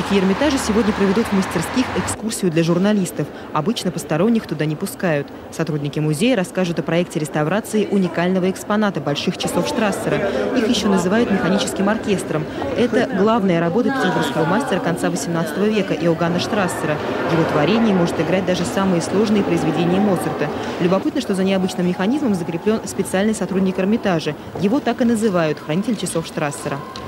Сотрудники Эрмитажа сегодня проведут в мастерских экскурсию для журналистов. Обычно посторонних туда не пускают. Сотрудники музея расскажут о проекте реставрации уникального экспоната больших часов Штрассера. Их еще называют механическим оркестром. Это главная работа петербургского мастера конца XVIII века Иоганна Штрассера. В его творении может играть даже самые сложные произведения Моцарта. Любопытно, что за необычным механизмом закреплен специальный сотрудник Эрмитажа. Его так и называют – хранитель часов Штрассера.